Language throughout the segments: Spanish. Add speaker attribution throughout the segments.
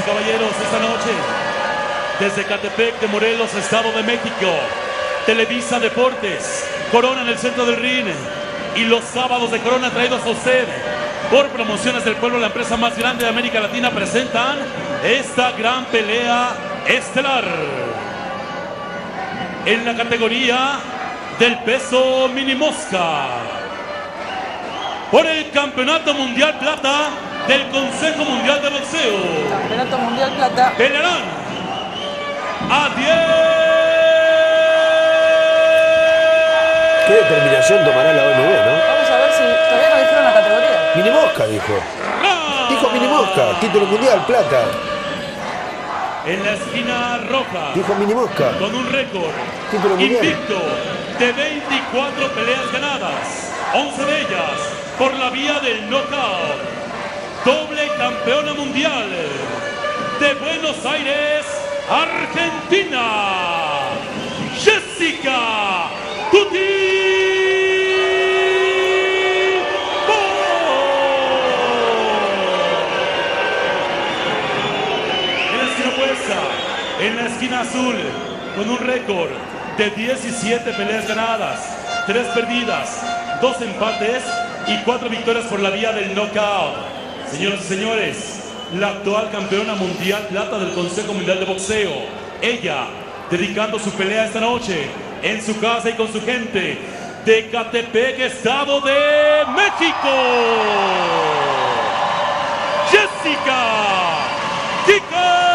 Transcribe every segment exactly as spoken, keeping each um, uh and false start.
Speaker 1: caballeros, esta noche, desde Catepec de Morelos, Estado de México, Televisa Deportes, Corona en el centro del ring, y los sábados de Corona traídos a usted por Promociones del Pueblo, la empresa más grande de América Latina, presentan esta gran pelea estelar en la categoría del peso mini mosca por el Campeonato Mundial Plata del Consejo Mundial de Boxeo.
Speaker 2: Campeonato Mundial Plata.
Speaker 1: Pelearán a diez.
Speaker 3: ¿Qué determinación tomará la O M B, no?
Speaker 2: Vamos a ver si todavía no dijeron la categoría.
Speaker 3: Mini mosca, dijo.
Speaker 1: ¡Ah!
Speaker 3: Dijo mini mosca, título mundial, plata.
Speaker 1: En la esquina roja,
Speaker 3: Dijo mini mosca.
Speaker 1: con un récord
Speaker 3: Título mundial.
Speaker 1: invicto de veinticuatro peleas ganadas, once de ellas por la vía del knockout. Doble campeona mundial de Buenos Aires, Argentina, Jessica Tuti. En la esquina azul, con un récord de diecisiete peleas ganadas, tres perdidas, dos empates y cuatro victorias por la vía del knockout. Señoras y señores, la actual campeona mundial plata del Consejo Mundial de Boxeo. Ella, dedicando su pelea esta noche en su casa y con su gente de Catepec, Estado de México. Jessica Tica.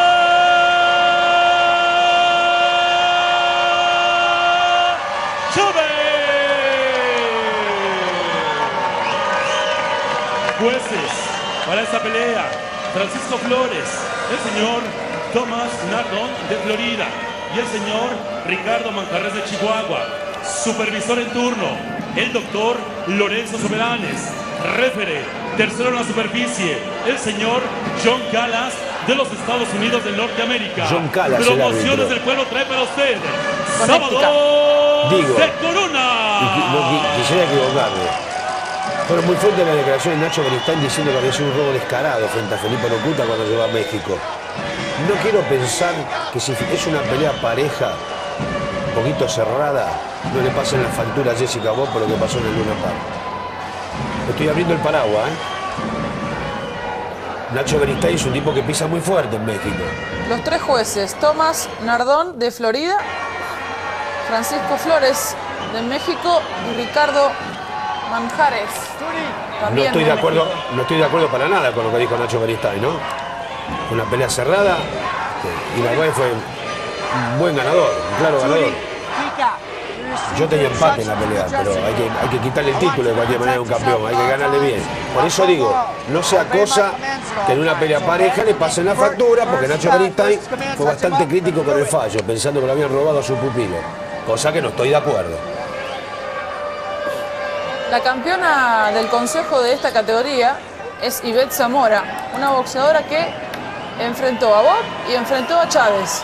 Speaker 1: Jueces para esta pelea: Francisco Flores, el señor Tomás Nardón de Florida y el señor Ricardo Manjarres de Chihuahua. Supervisor en turno, el doctor Lorenzo Soberanes. Réfere, tercero en la superficie, el señor John Calas de los Estados Unidos de Norteamérica.
Speaker 3: John Calas,
Speaker 1: Promociones del Pueblo trae para usted sábado
Speaker 3: Digo,
Speaker 1: de Corona.
Speaker 3: y, no, quisiera equivocarme. Fueron muy fuertes las declaraciones de Nacho Beristain diciendo que había sido un robo descarado frente a Felipe Locuta cuando llegó a México. No quiero pensar que si es una pelea pareja, un poquito cerrada, no le pasen la factura a Jessica Bob por lo que pasó en el Luna Park. Estoy abriendo el paraguas, ¿eh? Nacho Beristain es un tipo que pisa muy fuerte en México.
Speaker 2: Los tres jueces: Tomás Nardón de Florida, Francisco Flores de México y Ricardo Manjares.
Speaker 3: No estoy, de acuerdo, no estoy de acuerdo para nada con lo que dijo Nacho Beristain, ¿no? Una pelea cerrada y la cual fue un buen ganador, un claro ganador. Yo tenía empate en la pelea, pero hay que, hay que quitarle el título de cualquier manera a un campeón, hay que ganarle bien. Por eso digo, no sea cosa que en una pelea pareja le pasen la factura, porque Nacho Beristain fue bastante crítico con el fallo, pensando que lo habían robado a su pupilo, cosa que no estoy de acuerdo.
Speaker 2: La campeona del consejo de esta categoría es Ivette Zamora, una boxeadora que enfrentó a Bob y enfrentó a Chávez.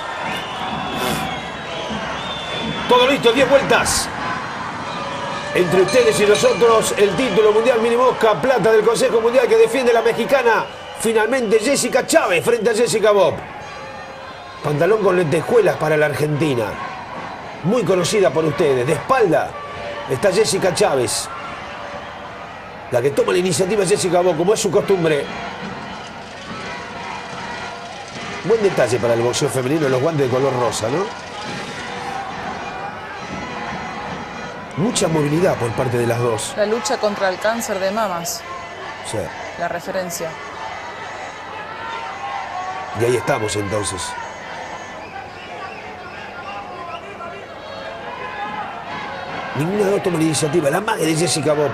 Speaker 3: Todo listo, diez vueltas. Entre ustedes y nosotros, el título mundial mini mosca plata del Consejo Mundial que defiende la mexicana. Finalmente Jessica Chávez frente a Jessica Bob. Pantalón con lentejuelas para la Argentina. Muy conocida por ustedes. De espalda está Jessica Chávez. La que toma la iniciativa es Jessica Bob, como es su costumbre. Buen detalle para el boxeo femenino, los guantes de color rosa, ¿no? Mucha movilidad por parte de las dos.
Speaker 2: La lucha contra el cáncer de mamas.
Speaker 3: Sí.
Speaker 2: La referencia.
Speaker 3: Y ahí estamos entonces. Ninguna de dos toma la iniciativa. La madre de Jessica Bob.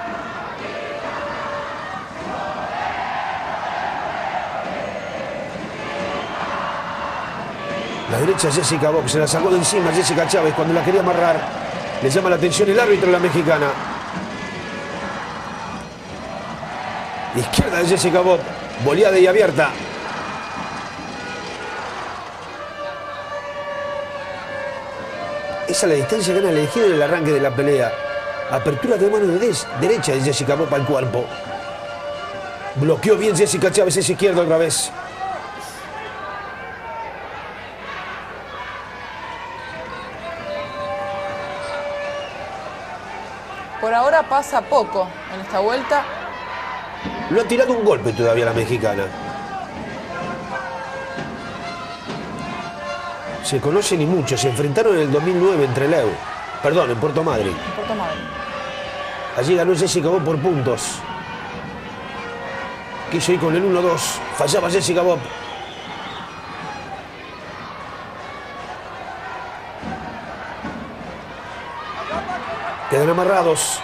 Speaker 3: La derecha Jessica Bob se la sacó de encima Jessica Chávez cuando la quería amarrar. Le llama la atención el árbitro de la mexicana. Izquierda de Jessica Bob, boleada y abierta. Esa es la distancia que gana el elegido en el arranque de la pelea. Apertura de mano de derecha de Jessica Bob al cuerpo. Bloqueó bien Jessica Chávez, esa izquierda otra vez.
Speaker 2: Zamora pasa poco en esta vuelta.
Speaker 3: No ha tirado un golpe todavía la mexicana. Se conocen y mucho. Se enfrentaron en el dos mil nueve en Trelew. Perdón, en Puerto Madryn.
Speaker 2: En Puerto Madryn.
Speaker 3: Allí ganó Jessica Bob por puntos. Quiso ir con el uno dos. Fallaba Jessica Bob. Quedan amarrados.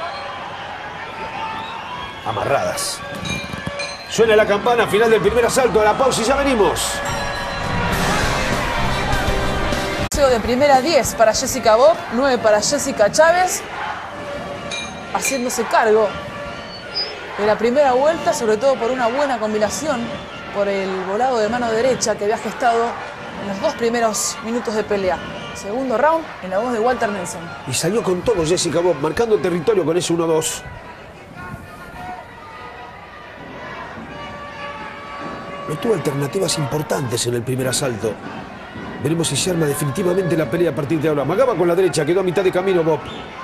Speaker 3: Amarradas. Suena la campana, final del primer asalto. A la pausa y ya venimos.
Speaker 2: De primera diez para Jessica Bob, nueve para Jessica Chávez, haciéndose cargo de la primera vuelta, sobre todo por una buena combinación, por el volado de mano derecha que había gestado en los dos primeros minutos de pelea. Segundo round en la voz de Walter Nelson.
Speaker 3: Y salió con todo Jessica Bob, marcando territorio con ese uno dos. No tuvo alternativas importantes en el primer asalto. Veremos si se arma definitivamente la pelea a partir de ahora. Amagaba con la derecha, quedó a mitad de camino Bob.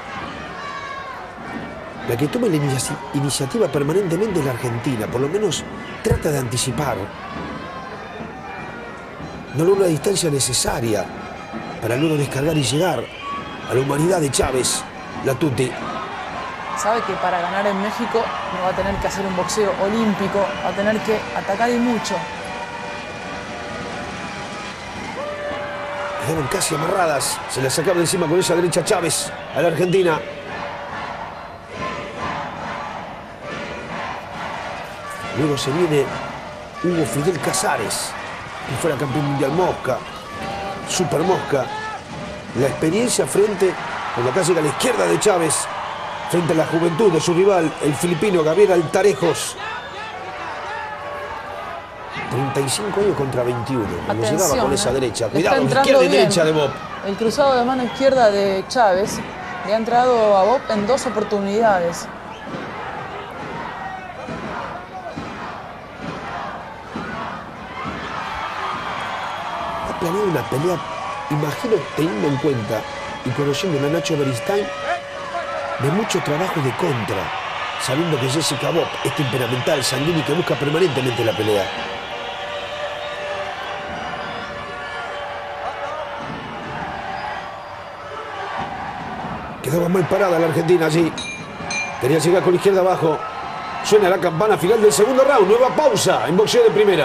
Speaker 3: La que toma la inici iniciativa permanentemente es la Argentina. Por lo menos trata de anticipar. No logra la distancia necesaria para luego descargar y llegar a la humanidad de Chávez, la Tuti.
Speaker 2: Sabe que para ganar en México no va a tener que hacer un boxeo olímpico, va a tener que atacar y mucho.
Speaker 3: Quedaron casi amarradas. Se la sacaba de encima con esa derecha Chávez a la Argentina. Luego se viene Hugo Fidel Casares, que fuera campeón mundial mosca, super mosca. La experiencia frente, cuando acá llega a la izquierda de Chávez, frente a la juventud de su rival, el filipino Gabriel Altarejos. treinta y cinco años contra veintiuno. Cuando
Speaker 2: Atención,
Speaker 3: llegaba con
Speaker 2: ¿eh?
Speaker 3: esa derecha.
Speaker 2: Le
Speaker 3: Cuidado,
Speaker 2: está
Speaker 3: izquierda y
Speaker 2: entrando
Speaker 3: derecha de
Speaker 2: bien.
Speaker 3: Bob.
Speaker 2: El cruzado de mano izquierda de Chávez le ha entrado a Bob en dos oportunidades.
Speaker 3: Ha planeado una pelea, imagino, teniendo en cuenta y conociendo a Nacho Beristain, de mucho trabajo de contra, sabiendo que Jessica Bob es temperamental, sanguínea y que busca permanentemente la pelea. Quedaba mal parada la Argentina allí. Quería llegar con la izquierda abajo. Suena la campana final del segundo round. Nueva pausa en boxeo de primera.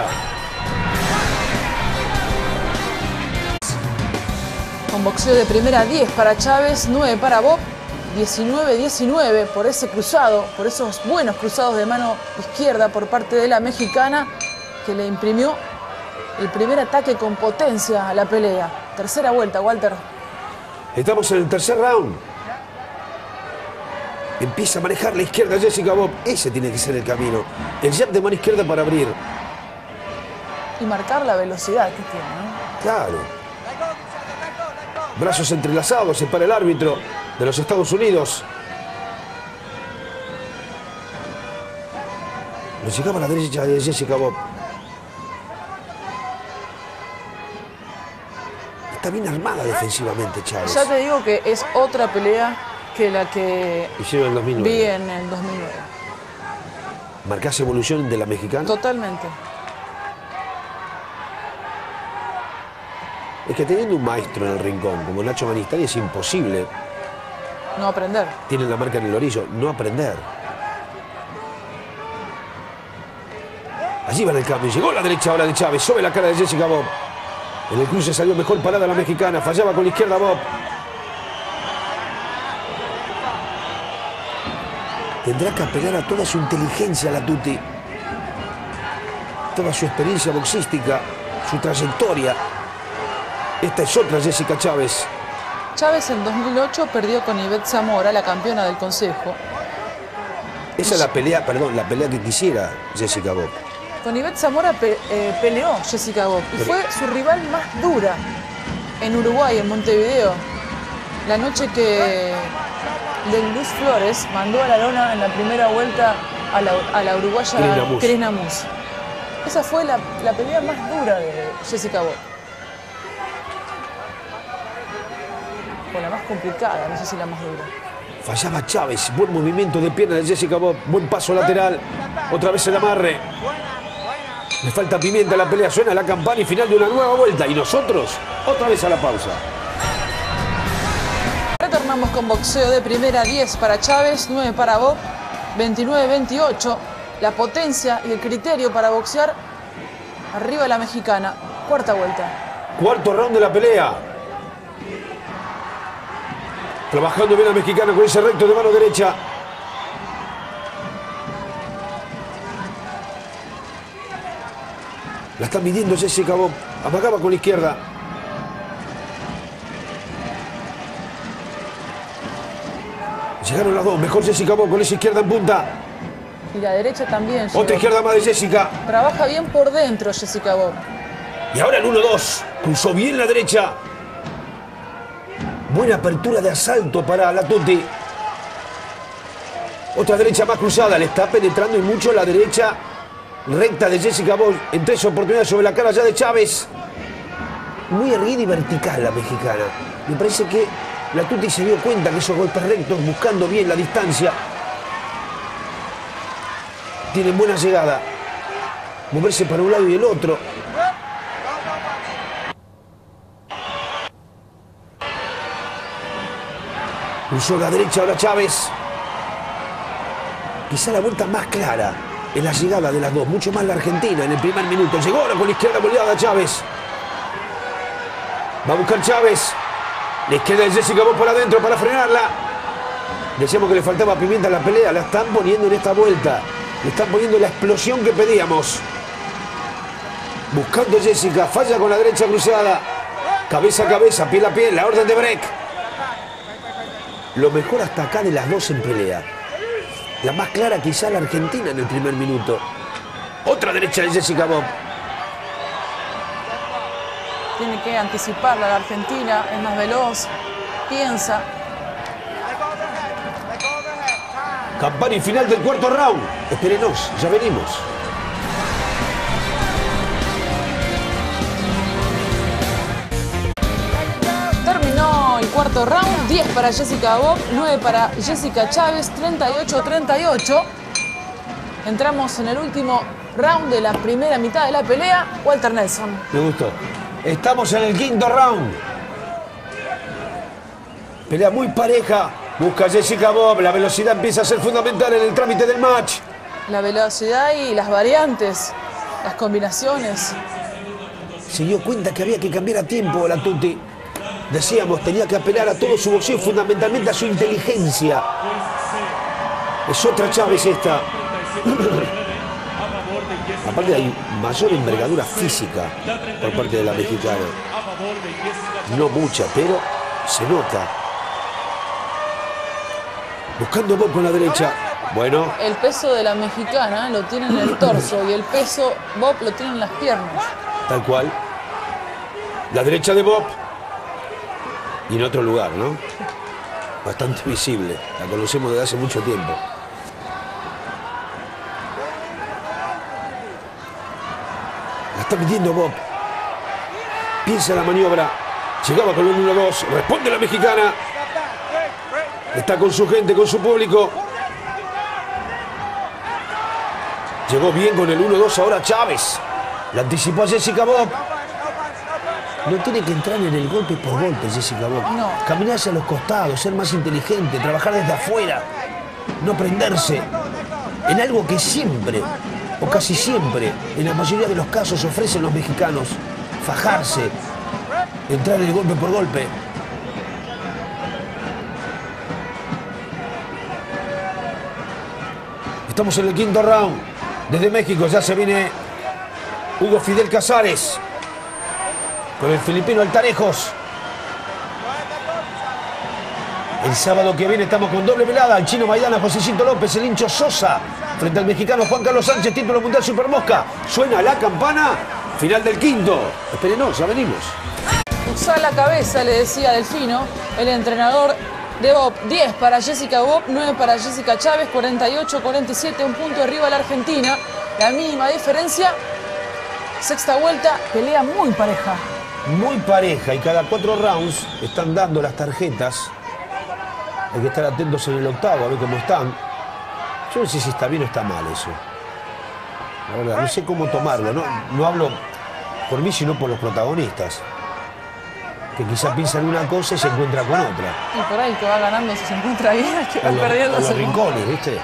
Speaker 2: Con boxeo de primera diez para Chávez, nueve para Bob, diecinueve diecinueve por ese cruzado, por esos buenos cruzados de mano izquierda por parte de la mexicana que le imprimió el primer ataque con potencia a la pelea. Tercera vuelta, Walter.
Speaker 3: Estamos en el tercer round. Empieza a manejar la izquierda Jessica Bob. Ese tiene que ser el camino. El jab de mano izquierda para abrir.
Speaker 2: Y marcar la velocidad que tiene, ¿no?
Speaker 3: Claro. Brazos entrelazados, se para el árbitro de los Estados Unidos. Le llegaba a la derecha de Jessica Bob. Está bien armada defensivamente Chávez.
Speaker 2: Ya te digo que es otra pelea que la que
Speaker 3: hicieron en el dos mil nueve.
Speaker 2: vi en el dos mil nueve.
Speaker 3: ¿Marcás evolución de la mexicana?
Speaker 2: Totalmente.
Speaker 3: Es que teniendo un maestro en el rincón como Nacho Beristain es imposible.
Speaker 2: No aprender.
Speaker 3: Tienen la marca en el orillo, no aprender. Allí va en el cambio. Llegó la derecha ahora de Chávez. Sobre la cara de Jessica Bob. En el cruce salió mejor parada la mexicana. Fallaba con la izquierda Bob. Tendrá que apelar a toda su inteligencia la Tuti. Toda su experiencia boxística. Su trayectoria. Esta es otra Jessica Chávez.
Speaker 2: Chávez en dos mil ocho perdió con Ivette Zamora, la campeona del Consejo.
Speaker 3: Esa es la pelea, perdón, la pelea que quisiera Jessica Bob.
Speaker 2: Con Ivette Zamora pe eh, peleó Jessica Bob y fue su rival más dura en Uruguay, en Montevideo. La noche que Luz Flores mandó a la lona en la primera vuelta a la, a la uruguaya Cris Namus. Esa fue la, la pelea más dura de Jessica Bob. O la más complicada, no sé si la más dura.
Speaker 3: Fallaba Chávez. Buen movimiento de pierna de Jessica Bob. Buen paso lateral. Otra vez el amarre. Le falta pimienta a la pelea. Suena la campana y final de una nueva vuelta. Y nosotros, otra vez a la pausa.
Speaker 2: Retornamos con boxeo de primera. Diez para Chávez, nueve para Bob, veintinueve veintiocho. La potencia y el criterio para boxear. Arriba de la mexicana. Cuarta vuelta.
Speaker 3: Cuarto round de la pelea. Trabajando bien la mexicana con ese recto de mano derecha. La está midiendo Jessica Bob. Amagaba con la izquierda. Llegaron las dos. Mejor Jessica Bob con esa izquierda en punta.
Speaker 2: Y la derecha también.
Speaker 3: Otra izquierda más de Jessica.
Speaker 2: Trabaja bien por dentro Jessica Bob.
Speaker 3: Y ahora el uno dos. Cruzó bien la derecha. Buena apertura de asalto para la Tuti. Otra derecha más cruzada. Le está penetrando y mucho la derecha recta de Jessica Bob. En tres oportunidades sobre la cara ya de Chávez. Muy erguida y vertical la mexicana. Me parece que la Tuti se dio cuenta que esos golpes rectos, buscando bien la distancia, tienen buena llegada. Moverse para un lado y el otro. Cruzó la derecha ahora Chávez. Quizá la vuelta más clara en la llegada de las dos. Mucho más la Argentina en el primer minuto. Llegó ahora con la izquierda volteada Chávez. Va a buscar Chávez. La izquierda de Jessica Bob por adentro para frenarla. Decíamos que le faltaba pimienta a la pelea. La están poniendo en esta vuelta. Le están poniendo la explosión que pedíamos. Buscando Jessica. Falla con la derecha cruzada. Cabeza a cabeza, piel a piel. La orden de break. Lo mejor hasta acá de las dos en pelea. La más clara quizá la Argentina en el primer minuto. Otra derecha de Jessica Bob.
Speaker 2: Tiene que anticiparla la Argentina. Es más veloz. Piensa.
Speaker 3: Campana y final del cuarto round. Espérenos, ya venimos.
Speaker 2: Terminó el cuarto round. diez para Jessica Bob, nueve para Jessica Chávez, treinta y ocho treinta y ocho. Entramos en el último round de la primera mitad de la pelea. Walter Nelson.
Speaker 3: Me gustó. Estamos en el quinto round. Pelea muy pareja. Busca Jessica Bob. La velocidad empieza a ser fundamental en el trámite del match.
Speaker 2: La velocidad y las variantes, las combinaciones.
Speaker 3: Se dio cuenta que había que cambiar a tiempo la Tuti. Decíamos, tenía que apelar a todo su boxeo, fundamentalmente a su inteligencia. Es otra Chávez esta. Aparte hay mayor envergadura física por parte de la mexicana. No mucha, pero se nota. Buscando Bob con la derecha. Bueno.
Speaker 2: El peso de la mexicana lo tiene en el torso y el peso Bob lo tiene en las piernas.
Speaker 3: Tal cual. La derecha de Bob. Y en otro lugar, ¿no? Bastante visible. La conocemos desde hace mucho tiempo. La está midiendo Bob. Piensa la maniobra. Llegaba con el uno dos. Responde la mexicana. Está con su gente, con su público. Llegó bien con el uno dos ahora Chávez. La anticipó a Jessica Bob. No tiene que entrar en el golpe por golpe, Jessica Bob.
Speaker 2: No.
Speaker 3: Caminar hacia los costados, ser más inteligente, trabajar desde afuera. No prenderse en algo que siempre, o casi siempre, en la mayoría de los casos ofrecen los mexicanos. Fajarse, entrar en el golpe por golpe. Estamos en el quinto round. Desde México ya se viene Hugo Fidel Casares con el filipino Altarejos. El sábado que viene estamos con doble velada. El chino Maidana, Josecito López, el hincho Sosa frente al mexicano Juan Carlos Sánchez, título mundial Supermosca. Suena la campana. Final del quinto. Espérenos, ya venimos.
Speaker 2: Usa la cabeza, le decía Delfino, el entrenador de Bob. diez para Jessica Bob, nueve para Jessica Chávez, cuarenta y ocho cuarenta y siete, un punto arriba la Argentina. La mínima diferencia. Sexta vuelta, pelea muy pareja.
Speaker 3: Muy pareja y cada cuatro rounds están dando las tarjetas Hay que estar atentos en el octavo, a ver cómo están. Yo no sé si está bien o está mal eso. La verdad, no sé cómo tomarlo. No, no hablo por mí, sino por los protagonistas. Que quizás piensan una cosa y se encuentra con otra.
Speaker 2: Y por ahí que va ganando, si se encuentra bien, es que va
Speaker 3: los,
Speaker 2: perdiendo.
Speaker 3: A los rincones, ¿viste?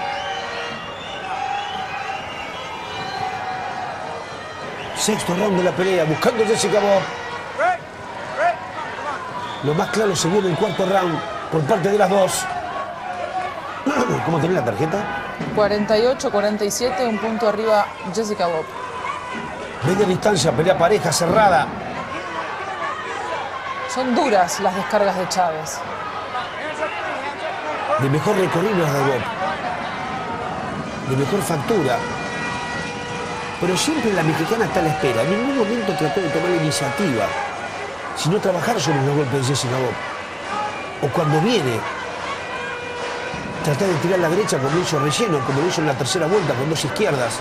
Speaker 3: Sexto round de la pelea, buscando Jessica Bob. Lo más claro se vio en el cuarto round por parte de las dos. ¿Cómo tenés la tarjeta?
Speaker 2: cuarenta y ocho cuarenta y siete, un punto arriba Jessica Bob.
Speaker 3: Media distancia, pelea pareja, cerrada.
Speaker 2: Son duras las descargas de Chávez.
Speaker 3: De mejor recorrido las de Bob. De mejor factura. Pero siempre la mexicana está a la espera. En ningún momento trató de tomar la iniciativa, sino trabajar sobre los golpes de Jessica Bob. O cuando viene, tratar de tirar a la derecha como lo hizo Relleno, como lo hizo en la tercera vuelta con dos izquierdas.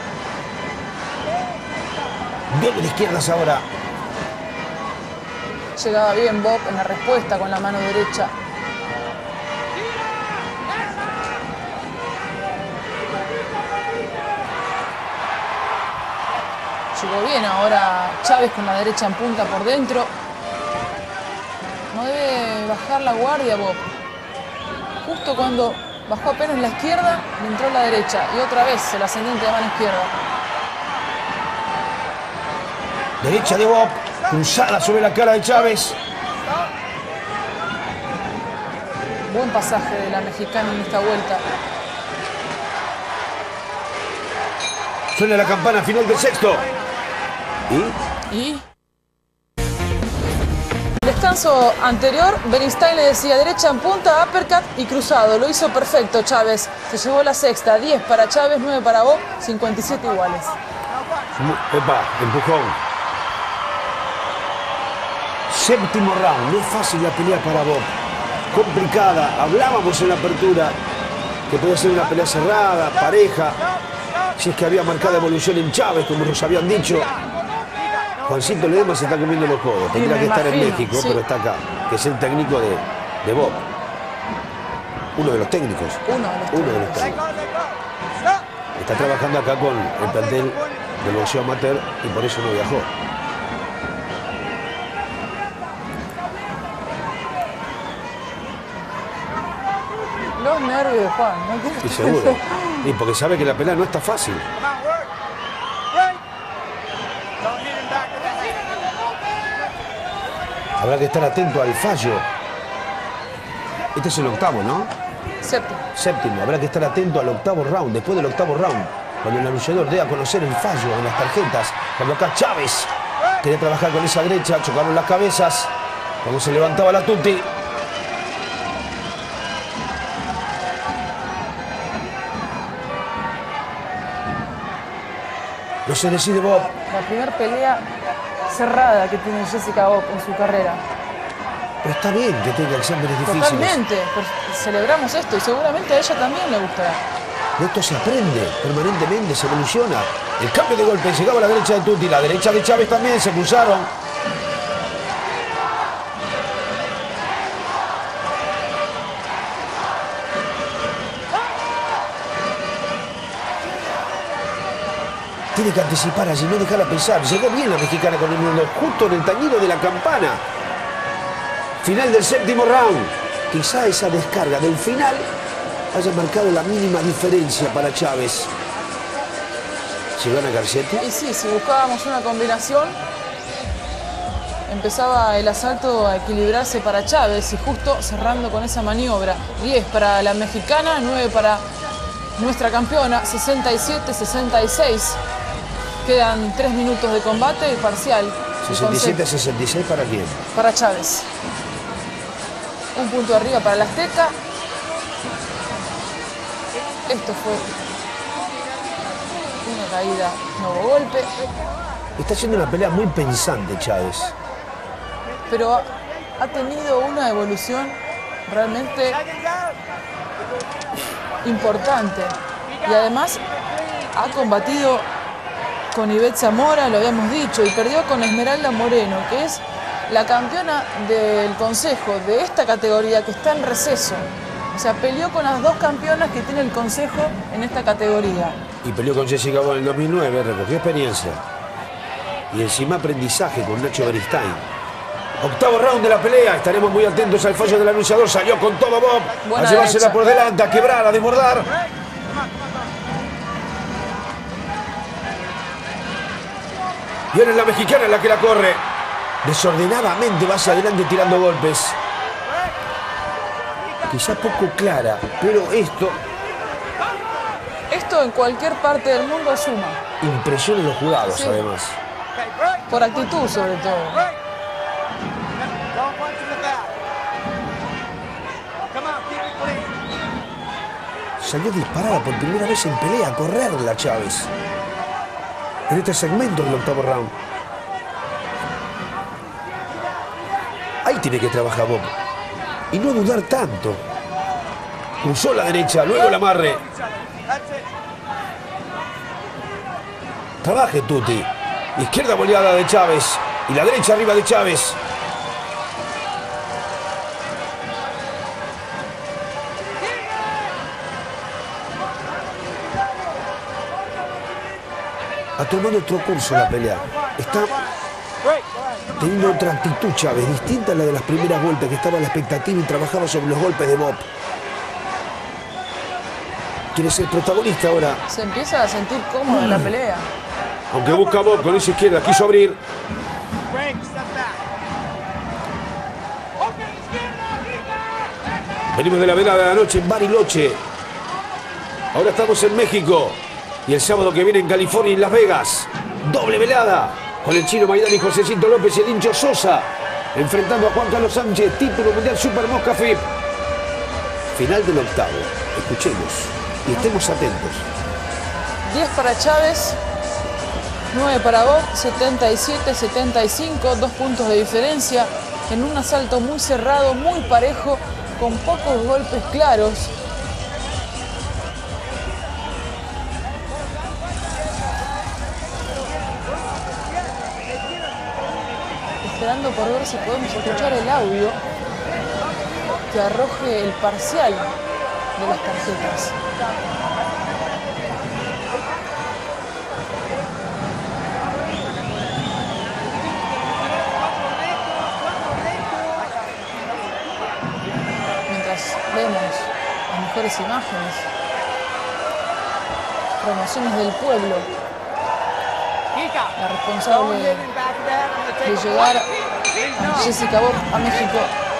Speaker 3: Doble de izquierdas ahora.
Speaker 2: Llegaba bien Bob en la respuesta con la mano derecha. Llegó bien ahora Chávez con la derecha en punta por dentro. No debe bajar la guardia Bob. Justo cuando bajó apenas la izquierda, le entró la derecha. Y otra vez el ascendente de mano izquierda.
Speaker 3: Derecha de Bob, cruzada sobre la cara de Chávez.
Speaker 2: Buen pasaje de la mexicana en esta vuelta.
Speaker 3: Suena la campana final del sexto. ¿Y?
Speaker 2: ¿Y? Descanso anterior, Beristain le decía derecha en punta, uppercut y cruzado. Lo hizo perfecto Chávez. Se llevó la sexta. diez para Chávez, nueve para Bob, cincuenta y siete iguales.
Speaker 3: Epa, empujón. Séptimo round. No es fácil la pelea para Bob. Complicada. Hablábamos en la apertura que podía ser una pelea cerrada, pareja. Si es que había marcada evolución en Chávez, como nos habían dicho. Juancito Ledesma se está comiendo los codos. Tendría que estar en México, sí, pero está acá. Que es el técnico de, de Bob. Uno de los técnicos.
Speaker 2: Uno de los
Speaker 3: Uno de los técnicos. Está trabajando acá con el plantel del boxeo amateur y por eso no viajó.
Speaker 2: Los nervios de Juan, ¿no?
Speaker 3: Y seguro. Y porque sabe que la pelea no está fácil. Habrá que estar atento al fallo. Este es el octavo, ¿no?
Speaker 2: Séptimo.
Speaker 3: Séptimo. Habrá que estar atento al octavo round. Después del octavo round, cuando el anunciador dé a conocer el fallo en las tarjetas. Cuando acá Chávez quería trabajar con esa derecha, chocaron las cabezas. Cuando se levantaba la tuti. No se decide Bob.
Speaker 2: La primera pelea cerrada que tiene Jessica Bob en su carrera.
Speaker 3: Pero está bien que tenga exámenes difíciles.
Speaker 2: Totalmente. Celebramos esto y seguramente a ella también le gustará.
Speaker 3: De esto se aprende permanentemente, se evoluciona. El cambio de golpe, llegaba a la derecha de Tuti, la derecha de Chávez también, se cruzaron. Tiene que anticipar allí, no dejarla pensar. Llegó bien la mexicana con el mundo, justo en el tañido de la campana. Final del séptimo round. Quizá esa descarga del final haya marcado la mínima diferencia para Chávez. ¿Se gana Garcetti?
Speaker 2: Y sí, si buscábamos una combinación, empezaba el asalto a equilibrarse para Chávez y justo cerrando con esa maniobra. diez para la mexicana, nueve para nuestra campeona, sesenta y siete sesenta y seis. Quedan tres minutos de combate y parcial.
Speaker 3: sesenta y siete sesenta y seis para quién?
Speaker 2: Para Chávez. Un punto arriba para la Azteca. Esto fue una caída, no hubo golpe.
Speaker 3: Está haciendo una pelea muy pensante Chávez.
Speaker 2: Pero ha, ha tenido una evolución realmente importante. Y además ha combatido con Ivette Zamora, lo habíamos dicho, y perdió con Esmeralda Moreno, que es la campeona del consejo de esta categoría que está en receso. O sea, peleó con las dos campeonas que tiene el consejo en esta categoría.
Speaker 3: Y peleó con Jessica Gabo en el dos mil nueve, recogió experiencia. Y encima aprendizaje con Nacho Beristain. Octavo round de la pelea, estaremos muy atentos al fallo del anunciador. Salió con todo Bob,
Speaker 2: Buena
Speaker 3: a llevársela
Speaker 2: derecha.
Speaker 3: por delante, a quebrar, a desbordar. Y ahora es la mexicana la que la corre. Desordenadamente va hacia adelante tirando golpes. Quizá poco clara, pero esto
Speaker 2: Esto en cualquier parte del mundo suma.
Speaker 3: impresiona a los jurados,
Speaker 2: Sí.
Speaker 3: además.
Speaker 2: Por actitud, sobre todo.
Speaker 3: Salió disparada por primera vez en pelea, a correrla Chávez. En este segmento del octavo round. Ahí tiene que trabajar Bob. Y no dudar tanto. Cruzó la derecha, luego el amarre. Trabaje Tuti. Izquierda boleada de Chávez. Y la derecha arriba de Chávez. Ha tomado otro curso la pelea. Está teniendo otra actitud Chávez, distinta a la de las primeras golpes, que estaba a la expectativa y trabajaba sobre los golpes de Bob. Quiere ser protagonista ahora.
Speaker 2: Se empieza a sentir cómodo en la pelea.
Speaker 3: Aunque busca Bob con esa izquierda, quiso abrir. Venimos de la velada de la noche en Bariloche. Ahora estamos en México. Y el sábado que viene en California y en Las Vegas. Doble velada. Con el chino Maidana y Josecito López y el hincho Sosa. Enfrentando a Juan Carlos Sánchez. Título mundial Super Mosca F I B. Final del octavo. Escuchemos y estemos atentos.
Speaker 2: diez para Chávez. nueve para Bob. setenta y siete a setenta y cinco. Dos puntos de diferencia. En un asalto muy cerrado, muy parejo. Con pocos golpes claros. Esperando por ver si podemos escuchar el audio que arroje el parcial de las tarjetas. Mientras vemos las mejores imágenes, promociones del pueblo, la responsable de llegar a Jessica Bob a México.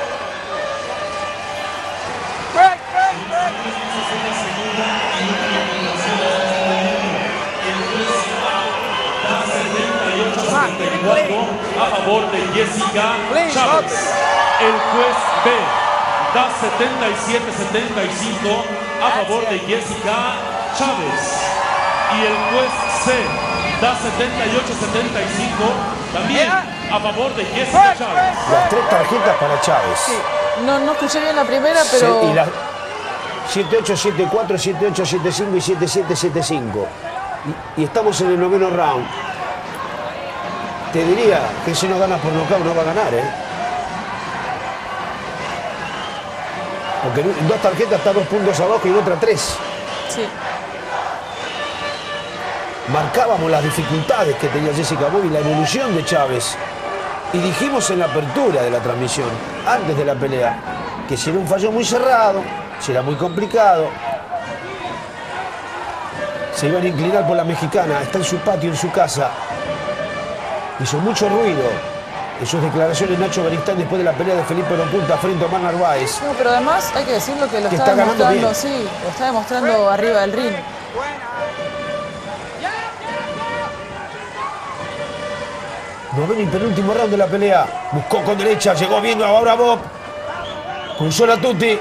Speaker 1: A favor de Jessica Chávez. El juez B da setenta y siete a setenta y cinco a favor de Jessica Chávez. Y el juez C da setenta y ocho a setenta y cinco también a favor de Jessica Chávez.
Speaker 3: Las tres tarjetas para Chávez.
Speaker 2: Sí. No, no escuché bien la primera, pero...
Speaker 3: Se- y la siete ocho, siete cuatro, siete ocho, siete cinco y siete siete, siete cinco. Y, y estamos en el noveno round. Te diría que si no gana por nocaut no va a ganar, ¿eh? Porque en en dos tarjetas está dos puntos abajo y en otra tres.
Speaker 2: Sí.
Speaker 3: Marcábamos las dificultades que tenía Jessica Bob y la evolución de Chávez. Y dijimos en la apertura de la transmisión, antes de la pelea, que si era un fallo muy cerrado, si era muy complicado, se iban a inclinar por la mexicana. Está en su patio, en su casa. Hizo mucho ruido en sus declaraciones Nacho Beristain después de la pelea de Felipe Lopunta frente a Omar Narváez.
Speaker 2: No, pero además hay que decirlo que lo
Speaker 3: Que
Speaker 2: está,
Speaker 3: está ganando
Speaker 2: demostrando,
Speaker 3: bien.
Speaker 2: sí, lo está demostrando arriba del ring.
Speaker 3: Noveno y penúltimo round de la pelea. Buscó con derecha, llegó viendo ahora Bob. Cruzó la Tuti.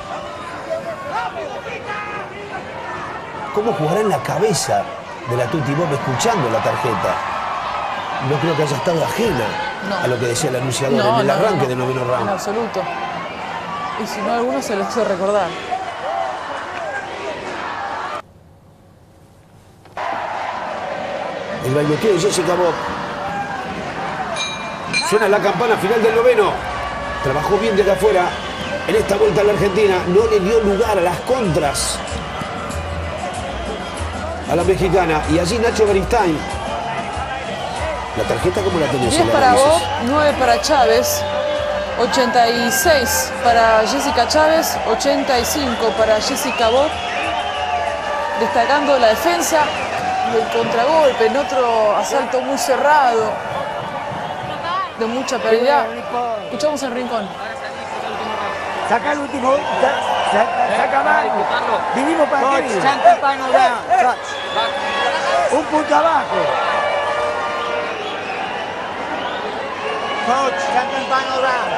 Speaker 3: ¿Cómo jugará en la cabeza de la Tuti Bob escuchando la tarjeta? No creo que haya estado ajena
Speaker 2: No.
Speaker 3: a lo que decía el anunciador
Speaker 2: No,
Speaker 3: en el
Speaker 2: no,
Speaker 3: arranque
Speaker 2: no,
Speaker 3: del noveno
Speaker 2: en
Speaker 3: round.
Speaker 2: absoluto. Y si no, alguno se lo hizo recordar.
Speaker 3: El bailoteo de Jessica Bob. Suena la campana final del noveno. Trabajó bien desde afuera. En esta vuelta a la Argentina no le dio lugar a las contras a la mexicana. Y allí Nacho Beristain. ¿La tarjeta cómo la tenés?
Speaker 2: diez para Bob, nueve para Chávez, ochenta y seis para Jessica Chávez, ochenta y cinco para Jessica Bob. Destacando la defensa y el contragolpe en otro asalto muy cerrado, de mucha pérdida. Escuchamos el rincón.
Speaker 4: Saca el último, saca, saca más. Vinimos para
Speaker 5: Coach,
Speaker 4: aquí.
Speaker 5: champán no down.
Speaker 4: Un punto abajo.
Speaker 5: Coach, champán no down.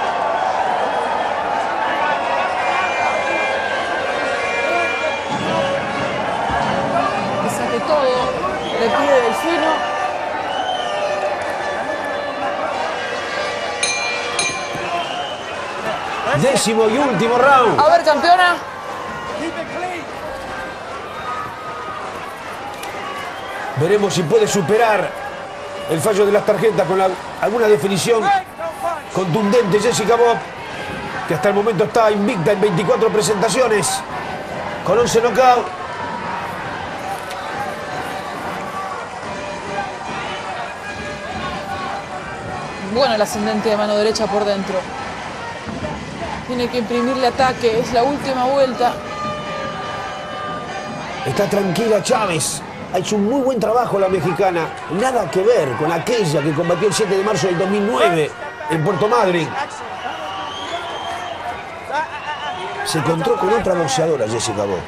Speaker 2: Que saque todo, le pide Delfino.
Speaker 3: Décimo y último round.
Speaker 2: A ver, campeona.
Speaker 3: Veremos si puede superar el fallo de las tarjetas con la, alguna definición contundente. Jessica Bob, que hasta el momento está invicta en veinticuatro presentaciones, con once knockouts.
Speaker 2: Bueno, el ascendente de mano derecha por dentro. Tiene que imprimirle ataque, es la última vuelta.
Speaker 3: Está tranquila Chávez. Ha hecho un muy buen trabajo la mexicana. Nada que ver con aquella que combatió el siete de marzo del dos mil nueve en Puerto Madryn. Se encontró con otra boxeadora, Jessica Bob.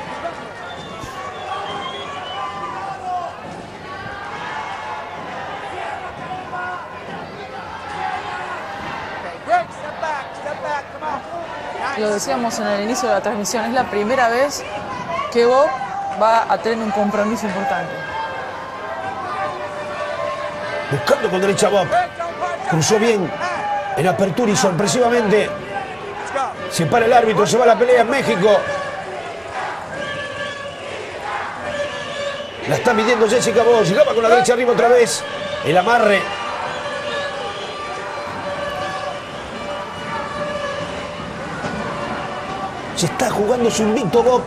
Speaker 2: Lo decíamos en el inicio de la transmisión, es la primera vez que Bob va a tener un compromiso importante.
Speaker 3: Buscando con derecha Bob. Cruzó bien en apertura y sorpresivamente se para el árbitro, se va a la pelea en México. La está midiendo Jessica Bob. Llegaba con la derecha arriba otra vez. El amarre. Se está jugando su invicto Bob.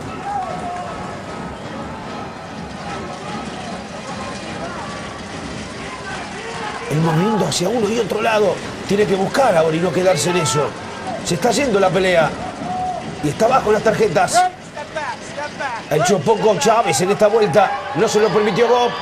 Speaker 3: El movimiento hacia uno y otro lado. Tiene que buscar ahora y no quedarse en eso. Se está yendo la pelea. Y está abajo las tarjetas. Ha hecho poco Chávez en esta vuelta. No se lo permitió Bob.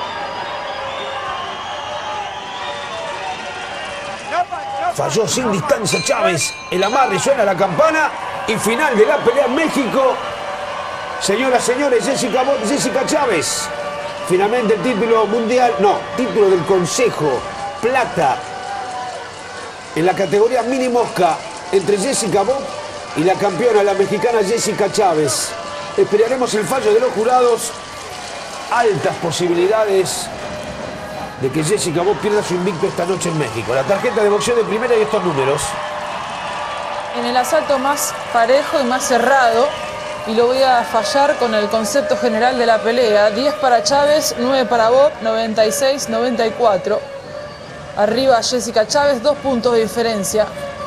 Speaker 3: Falló sin distancia Chávez. El amarre, suena la campana. Y final de la pelea en México. Señoras, señores, Jessica Bob, Jessica Chávez. Finalmente el título mundial, no, título del Consejo, plata. En la categoría mini mosca entre Jessica Bob y la campeona, la mexicana Jessica Chávez. Esperaremos el fallo de los jurados. Altas posibilidades de que Jessica Bob pierda su invicto esta noche en México. La tarjeta de boxeo de primera y estos números.
Speaker 2: En el asalto más parejo y más cerrado, y lo voy a fallar con el concepto general de la pelea. diez para Chávez, nueve para Bob, noventa y seis noventa y cuatro. Arriba Jessica Chávez, dos puntos de diferencia.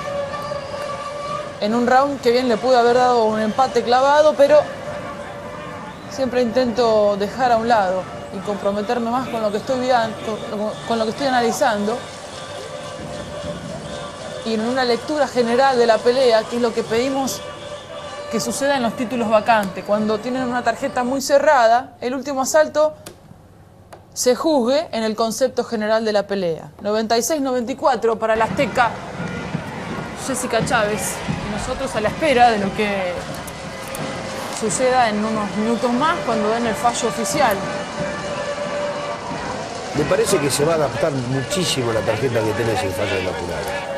Speaker 2: En un round que bien le pude haber dado un empate clavado, pero siempre intento dejar a un lado y comprometerme más con lo que estoy, con, con lo que estoy analizando. Y en una lectura general de la pelea, que es lo que pedimos que suceda en los títulos vacantes. Cuando tienen una tarjeta muy cerrada, el último asalto se juzgue en el concepto general de la pelea. noventa y seis noventa y cuatro para la azteca Jessica Chávez. Y nosotros a la espera de lo que suceda en unos minutos más cuando den el fallo oficial.
Speaker 3: Me parece que se va a adaptar muchísimo la tarjeta que tenés el fallo de la jurada.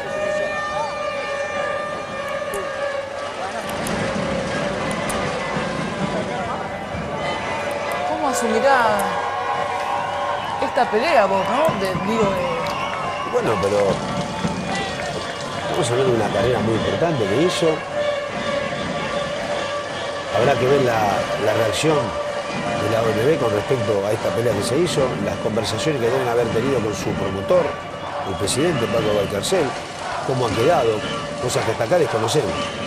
Speaker 2: Asumirá esta pelea vos, ¿no? De, digo, de...
Speaker 3: Bueno, pero estamos hablando de una carrera muy importante que hizo. Habrá que ver la, la reacción de la O M B con respecto a esta pelea que se hizo, las conversaciones que deben haber tenido con su promotor. el presidente Paco Valcarcel, cómo han quedado, cosas que hasta acá desconocemos.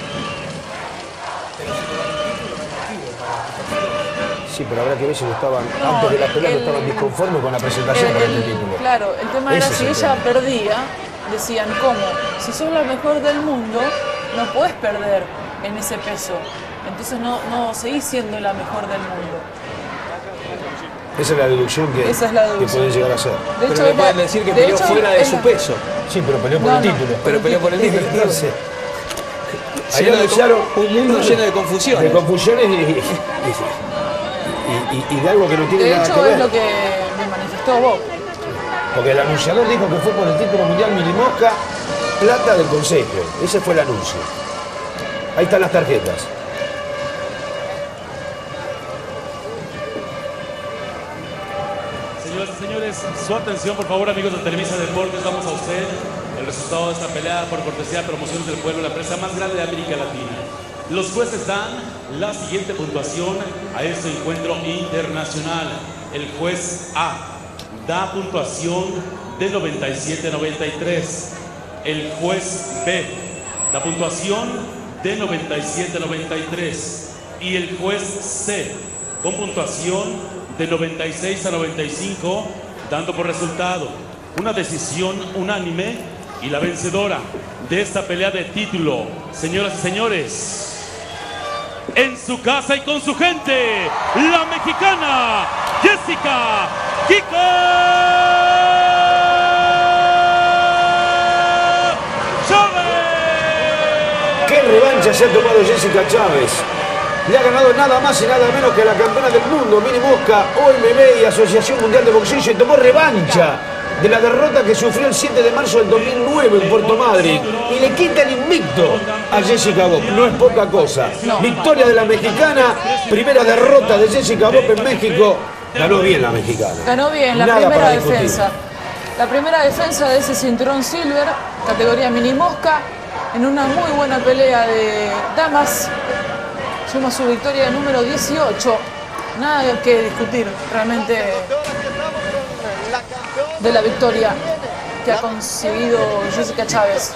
Speaker 3: Sí, pero habrá que ver si no estaban,
Speaker 2: No,
Speaker 3: antes de la pelea, no
Speaker 2: el-
Speaker 3: estaban disconformes con la presentación
Speaker 2: El-
Speaker 3: para
Speaker 2: el-
Speaker 3: este título.
Speaker 2: Claro, el tema era
Speaker 3: Ese es
Speaker 2: si
Speaker 3: el
Speaker 2: ella
Speaker 3: tema.
Speaker 2: perdía, decían, ¿cómo? Si sos la mejor del mundo, no podés perder en ese peso. Entonces no, no seguís siendo la mejor del mundo.
Speaker 3: Esa es la deducción que,
Speaker 2: Esa es la
Speaker 3: que
Speaker 2: deducción.
Speaker 3: pueden llegar a hacer.
Speaker 2: De
Speaker 6: Pero
Speaker 2: hecho,
Speaker 6: le
Speaker 2: es
Speaker 6: pueden
Speaker 2: la-
Speaker 6: decir que
Speaker 2: de
Speaker 6: peleó
Speaker 2: hecho,
Speaker 6: fuera de
Speaker 2: es
Speaker 6: su
Speaker 2: la-
Speaker 6: peso.
Speaker 3: Sí, pero peleó por
Speaker 2: No,
Speaker 3: el
Speaker 2: no.
Speaker 3: título.
Speaker 6: Pero peleó por el título.
Speaker 3: Entonces, ahí
Speaker 6: Lleno de
Speaker 3: anunciaron
Speaker 6: con- un mundo lleno de confusiones.
Speaker 3: De confusiones y, y, y- y- y de algo que no tiene
Speaker 2: De
Speaker 3: nada
Speaker 2: hecho,
Speaker 3: que ver.
Speaker 2: es lo que me manifestó Bob.
Speaker 3: Porque el anunciador dijo que fue por el título mundial Mini Mosca, plata del Consejo. Ese fue el anuncio. Ahí están las tarjetas.
Speaker 1: Señoras y señores, su atención, por favor, amigos de Televisa Deportes, damos a usted el resultado de esta pelea por cortesía de Promociones del Pueblo, la empresa más grande de América Latina. Los jueces dan la siguiente puntuación a este encuentro internacional. El juez A da puntuación de noventa y siete a noventa y tres. El juez B da puntuación de noventa y siete a noventa y tres. Y el juez C con puntuación de noventa y seis a noventa y cinco, dando por resultado una decisión unánime y la vencedora de esta pelea de título, señoras y señores, en su casa y con su gente, la mexicana Jessica Kika Chávez.
Speaker 3: ¿Qué revancha se ha tomado Jessica Chávez? Le ha ganado nada más y nada menos que a la campeona del mundo, Mini Mosca, O M B y Asociación Mundial de Boxeo, y se tomó revancha de la derrota que sufrió el siete de marzo del dos mil nueve en Puerto Madryn. Y le quita el invicto a Jessica Bob. No es poca cosa.
Speaker 2: No.
Speaker 3: Victoria de la mexicana, primera derrota de Jessica Bob en México. Ganó bien la mexicana.
Speaker 2: Ganó bien la
Speaker 3: Nada
Speaker 2: primera
Speaker 3: para discutir.
Speaker 2: defensa. La primera defensa de ese cinturón silver, categoría mini mosca, en una muy buena pelea de damas. Suma su victoria número dieciocho. Nada que discutir realmente de la victoria que ha conseguido Jessica Chávez.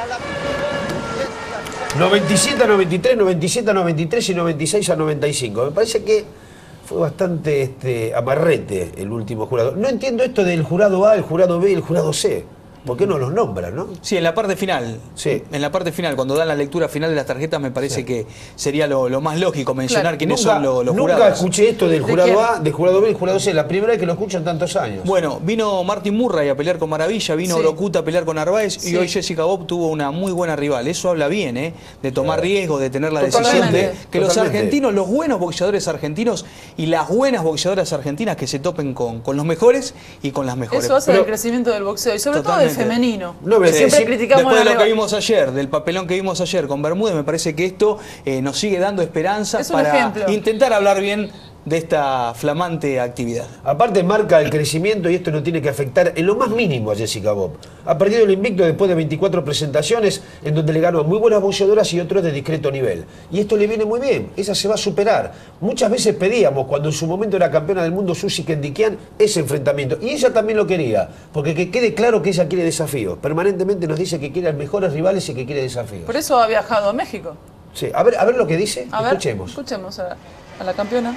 Speaker 3: noventa y siete a noventa y tres, noventa y siete a noventa y tres y noventa y seis a noventa y cinco. Me parece que fue bastante este, amarrete el último jurado. No entiendo esto del jurado A, el jurado B y el jurado C. ¿Por qué no los nombran, no?
Speaker 6: Sí, en la parte final.
Speaker 3: Sí.
Speaker 6: En la parte final, cuando dan la lectura final de las tarjetas, me parece
Speaker 3: Sí.
Speaker 6: que sería lo, lo más lógico mencionar
Speaker 2: Claro.
Speaker 6: quiénes
Speaker 3: Nunca,
Speaker 6: son lo- los
Speaker 3: nunca
Speaker 6: jurados.
Speaker 3: escuché esto del
Speaker 2: ¿De
Speaker 3: jurado
Speaker 2: quién?
Speaker 3: A, del jurado B y el jurado C. La primera vez que lo escucho en tantos años.
Speaker 6: Bueno, vino Martin Murray a pelear con Maravilla, vino
Speaker 2: Sí.
Speaker 6: Orokuta a pelear con Narváez
Speaker 2: Sí.
Speaker 6: y hoy Jessica Bob tuvo una muy buena rival. Eso habla bien, ¿eh? De tomar
Speaker 3: Claro.
Speaker 6: riesgos, de tener la
Speaker 2: Totalmente.
Speaker 6: decisión de que los
Speaker 3: Totalmente.
Speaker 6: argentinos, los buenos boxeadores argentinos y las buenas boxeadoras argentinas que se topen con, con los mejores y con las mejores.
Speaker 2: Eso hace
Speaker 3: Pero-
Speaker 2: el crecimiento del boxeo y sobre
Speaker 6: Totalmente.
Speaker 2: todo del femenino.
Speaker 3: No, pero
Speaker 2: Siempre
Speaker 3: sí,
Speaker 2: criticamos
Speaker 6: Después de
Speaker 2: la
Speaker 6: lo que
Speaker 2: reba-
Speaker 6: vimos ayer, del papelón que vimos ayer con Bermúdez, me parece que esto eh, nos sigue dando esperanza
Speaker 2: Es un
Speaker 6: para
Speaker 2: ejemplo.
Speaker 6: intentar hablar bien de esta flamante actividad.
Speaker 3: Aparte marca el crecimiento y esto no tiene que afectar en lo más mínimo a Jessica Bob. Ha perdido el invicto después de veinticuatro presentaciones en donde le ganó a muy buenas boxeadoras y otros de discreto nivel. Y esto le viene muy bien, esa se va a superar. Muchas veces pedíamos, cuando en su momento era campeona del mundo Susi Kendikian, ese enfrentamiento. Y ella también lo quería, porque que quede claro que ella quiere desafíos. Permanentemente nos dice que quiere a los mejores rivales y que quiere desafíos.
Speaker 2: Por eso ha viajado a México.
Speaker 3: Sí, a ver, a ver lo que dice,
Speaker 2: A ver,
Speaker 3: escuchemos.
Speaker 2: escuchemos a, a la campeona.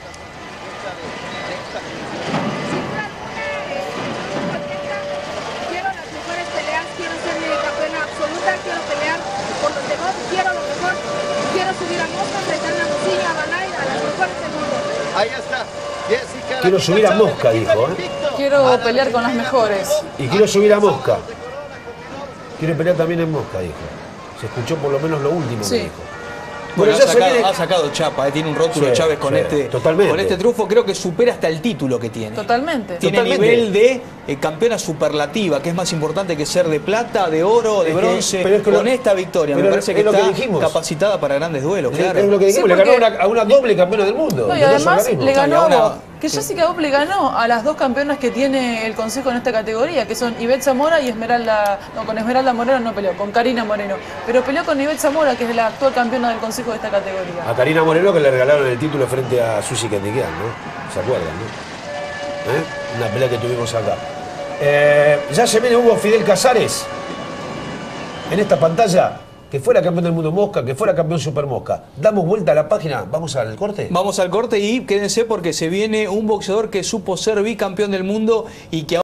Speaker 7: Quiero las mejores peleas, quiero ser mi campeona absoluta, quiero pelear por los demás, quiero lo mejor, quiero subir a Mosca, enfrentar a Mosilla, a Banay, a las mejores del mundo.
Speaker 5: Ahí está. Jessica.
Speaker 3: Quiero subir a Mosca, dijo, ¿eh?
Speaker 2: Quiero pelear con las mejores.
Speaker 3: Y quiero subir a Mosca. Quiere pelear también en Mosca, dijo. Se escuchó por lo menos lo último
Speaker 2: Sí.
Speaker 3: que dijo.
Speaker 6: Bueno,
Speaker 3: Pero
Speaker 6: ha
Speaker 3: ya se
Speaker 6: sacado,
Speaker 3: viene-
Speaker 6: ha sacado chapa, eh, tiene un rótulo
Speaker 3: Sí,
Speaker 6: Chávez con,
Speaker 3: sí,
Speaker 6: este,
Speaker 3: totalmente.
Speaker 6: con este triunfo, creo que supera hasta el título que tiene.
Speaker 2: Totalmente.
Speaker 6: Tiene
Speaker 3: Totalmente.
Speaker 6: nivel de eh, campeona superlativa, que es más importante que ser de plata, de oro, de
Speaker 3: Es que-
Speaker 6: bronce.
Speaker 3: pero es que
Speaker 6: con
Speaker 3: lo-
Speaker 6: esta victoria, me
Speaker 3: pero
Speaker 6: parece
Speaker 3: es
Speaker 6: que
Speaker 3: lo que
Speaker 6: está
Speaker 3: dijimos.
Speaker 6: capacitada para grandes duelos,
Speaker 3: Es-
Speaker 6: claro.
Speaker 3: Es lo que dijimos,
Speaker 2: Sí,
Speaker 3: le ganó
Speaker 2: porque-
Speaker 3: a una, a una doble campeona del mundo.
Speaker 2: No, y
Speaker 3: de dos
Speaker 2: además
Speaker 3: organismos.
Speaker 2: le ganó
Speaker 6: No, y a una-
Speaker 2: a- que Jessica Bob le ganó a las dos campeonas que tiene el consejo en esta categoría, que son Ivette Zamora y Esmeralda. No, con Esmeralda Moreno no peleó, con Karina Moreno. Pero peleó con Ivette Zamora, que es la actual campeona del consejo de esta categoría.
Speaker 3: A Karina Moreno que le regalaron el título frente a Susi Kendikian, ¿no? ¿Se acuerdan, no? ¿Eh? Una pelea que tuvimos acá. Eh, ya se viene Hugo Fidel Casares en esta pantalla, que fuera campeón del mundo mosca, que fuera campeón super mosca. Damos vuelta a la página, vamos al corte.
Speaker 6: Vamos al corte y quédense porque se viene un boxeador que supo ser bicampeón del mundo y que